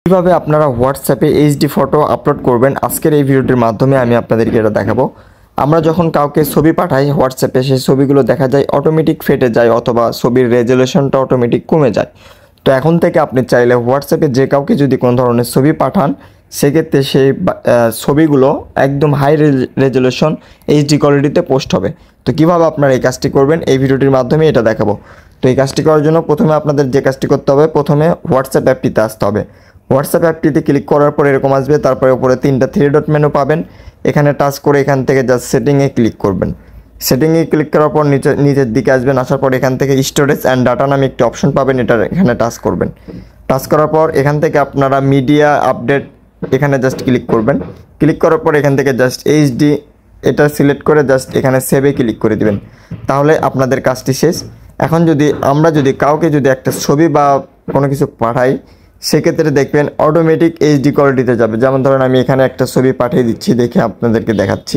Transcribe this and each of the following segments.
কিভাবে আপনারা হোয়াটসঅ্যাপে এইচডি ফটো আপলোড করবেন আজকের এই ভিডিওটির মাধ্যমে আমি আপনাদেরকে এটা দেখাবো। আমরা যখন কাউকে ছবি পাঠাই হোয়াটসঅ্যাপে সেই ছবিগুলো দেখা যায় অটোমেটিক ফেটে যায় অথবা ছবির রেজুলেশনটা অটোমেটিক কমে যায়। তো এখন থেকে আপনি চাইলে হোয়াটসঅ্যাপে যে কাউকে যদি কোনো ধরনের ছবি পাঠান সেক্ষেত্রে সেই ছবিগুলো একদম হাই রেজুলেশন এইচডি কোয়ালিটিতে পোস্ট হবে। তো কীভাবে আপনারা এই কাজটি করবেন এই ভিডিওটির মাধ্যমে এটা দেখাবো। তো এই কাজটি করার জন্য প্রথমে আপনাদের যে কাজটি করতে হবে, প্রথমে হোয়াটসঅ্যাপ অ্যাপটিতে আসতে হবে। হোয়াটসঅ্যাপ অ্যাপটিতে ক্লিক করার পর এরকম আসবে, তারপরে উপরে 3টা থ্রি ডট মেনু পাবেন, এখানে টাচ করে এখান থেকে জাস্ট সেটিংয়ে ক্লিক করবেন। সেটিংয়ে ক্লিক করার পর নিচের দিকে আসবেন, আসার পর এখান থেকে স্টোরেজ অ্যান্ড ডাটা নামে একটি অপশন পাবেন, এখানে টাচ করবেন। টাচ করার পর এখান থেকে আপনারা মিডিয়া আপডেট এখানে জাস্ট ক্লিক করবেন। ক্লিক করার পর এখান থেকে জাস্ট এইচডি এটা সিলেক্ট করে জাস্ট এখানে সেভে ক্লিক করে দিবেন, তাহলে আপনাদের কাজটি শেষ। এখন আমরা যদি কাউকে একটা ছবি বা কোনো কিছু পাঠাই সেক্ষেত্রে দেখবেন অটোমেটিক এইচডি কোয়ালিটিতে যাবে। যেমন ধরেন আমি এখানে একটা ছবি পাঠিয়ে দিচ্ছি, দেখে আপনাদেরকে দেখাচ্ছি।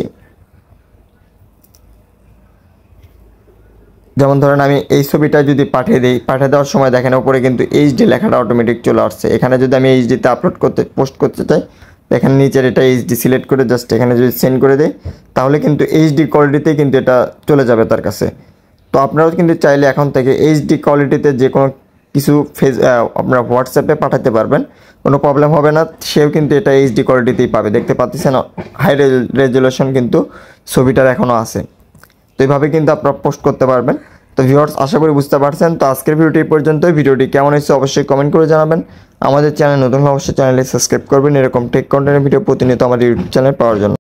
যেমন ধরেন আমি এই ছবিটা যদি পাঠিয়ে দেওয়ার সময় দেখেন উপরে কিন্তু এইচডি লেখাটা অটোমেটিক চলে আসছে। এখানে যদি আমি এইচডিতে পোস্ট করতে চাই, এখানে নিচের এটা এইচডি সিলেক্ট করে জাস্ট এখানে যদি সেন্ড করে দেই তাহলে কিন্তু এইচডি কোয়ালিটিতে কিন্তু এটা চলে যাবে তার কাছে। তো আপনারাও কিন্তু চাইলে এখন থেকে এইচডি কোয়ালিটিতে যে কোনো কিছু আপনারা হোয়াটসঅ্যাপে পাঠাতে পারবেন, কোনো প্রবলেম হবে না। সেও কিন্তু এটা এইচডি কোয়ালিটিতেই পাবে। দেখতে পাচ্ছেন হাই রেজুলেশন কিন্তু ছবিটার এখনও আছে। তো এইভাবে কিন্তু আপনারা পোস্ট করতে পারবেন। তো ভিউয়ার্স, আশা করি বুঝতে পারছেন। তো আজকের ভিডিওটি পর্যন্তই। ভিডিওটি কেমন হয়েছে অবশ্যই কমেন্ট করে জানাবেন। আমাদের চ্যানেল নতুন হলে অবশ্যই চ্যানেলে সাবস্ক্রাইব করবেন এরকম টেক কন্টেন্টের ভিডিও প্রতিনিয়ত আমাদের ইউটিউব চ্যানেল পাওয়ার জন্য।